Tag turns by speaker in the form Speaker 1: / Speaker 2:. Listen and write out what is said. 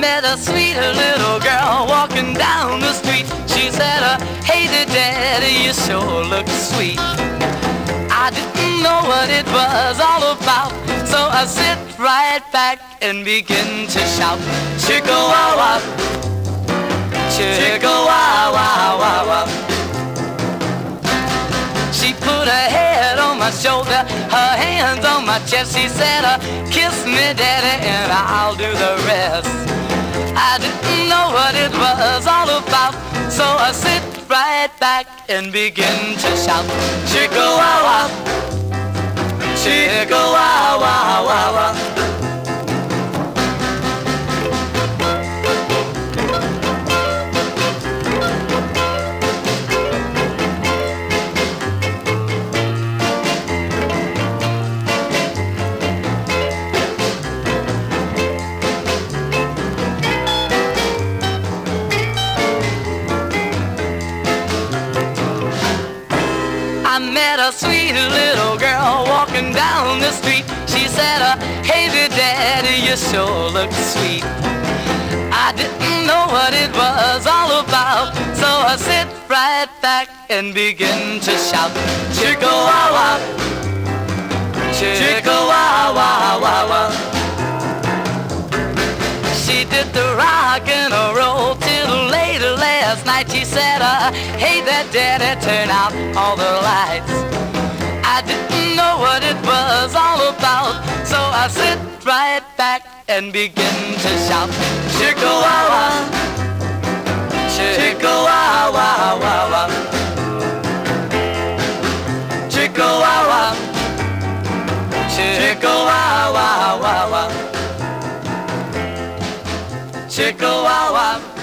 Speaker 1: met a sweet little girl walking down the street. She said, hey there, Daddy, you sure look sweet. I didn't know what it was all about, so I sit right back and begin to shout, Chickawawa, Chickawawa. She put her head on my shoulder, her hands on my chest. She said, kiss me, Daddy, and I'll do the rest. I didn't know what it was all about, so I sit right back and begin to shout, Chickawawa, Chickawawa. I met a sweet little girl walking down the street. She said, hey there, Daddy, you sure look sweet. I didn't know what it was all about, so I sit right back and begin to shout, Chickawawa, Chickawawa. She did the rock and a roll till late last night. She said, hey there, Daddy, turn out all the lights. I didn't know what it was all about, so I sit right back and begin to shout, Chickawawa, Chickawawa, Chickawawa, Chickawawa, Chickawawa.